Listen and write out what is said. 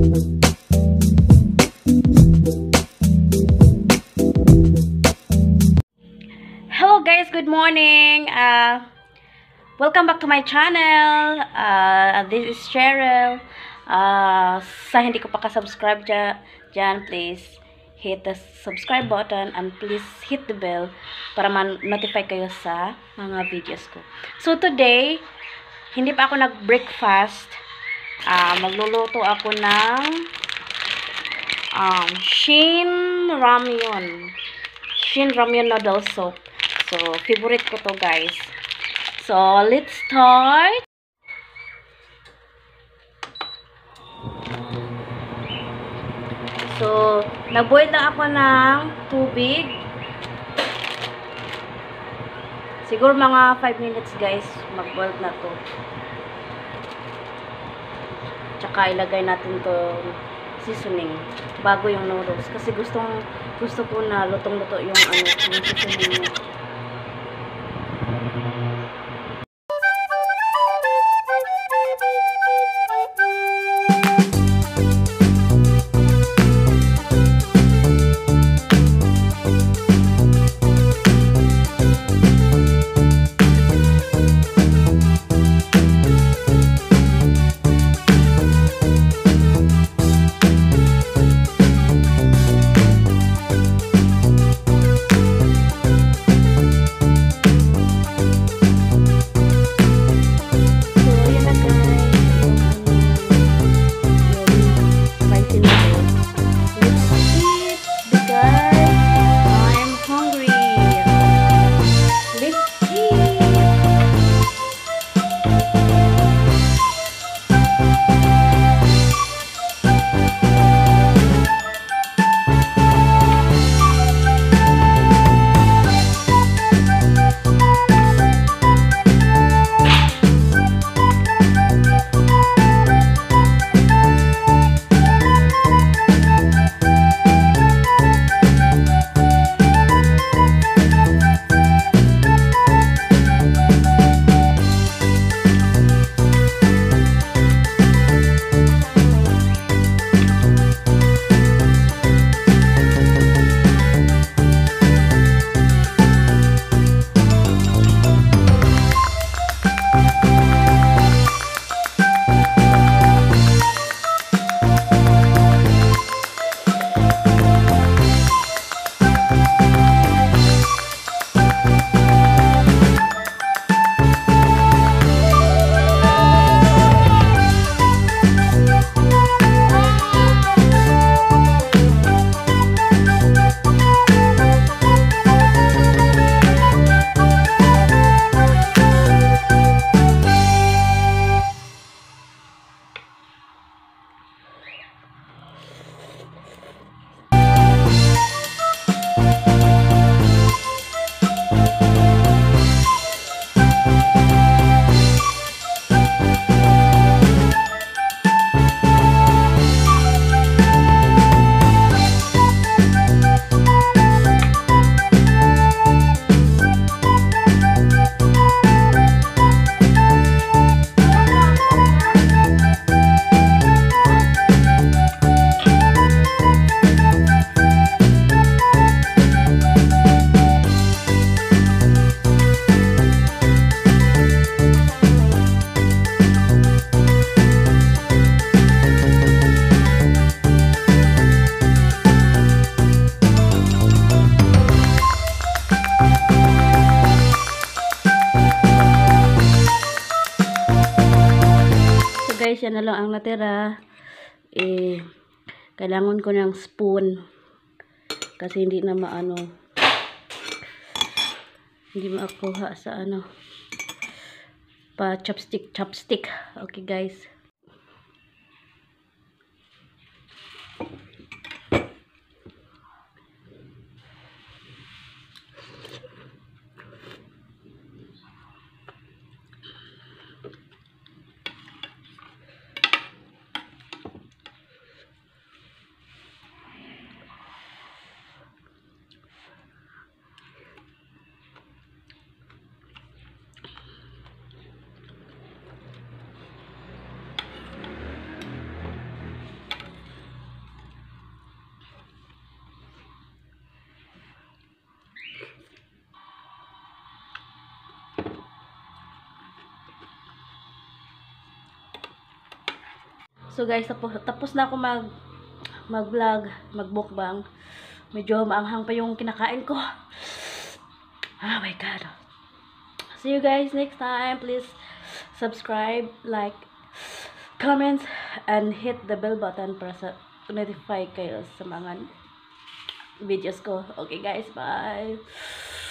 Hello guys, good morning. Welcome back to my channel. This is Cheryl. Sa hindi ko pa ka-subscribe dyan, please hit the subscribe button and please hit the bell para ma-notify kayo sa mga videos ko. So today, hindi pa ako nag-breakfast. Magluluto ako ng Shin Ramyun noodle soup. So, favorite ko to guys. So, let's start. So, nag-boil lang ako ng tubig. Siguro mga 5 minutes guys, mag-boil na to. Tsaka ilagay natin to seasoning bago yung noodles. Kasi gusto ko na lutong-luto yung yung seasoning niya. Guys, yan na lang ang natira. Kailangan ko ng spoon kasi hindi na hindi makuha sa pa chopstick. Okay guys. So guys, tapos na ako mag-vlog, mag-mukbang. Medyo maanghang pa yung kinakain ko. Oh my god. See you guys next time. Please subscribe, like, comment, and hit the bell button para sa notify kayo sa mga videos ko. Okay guys, bye.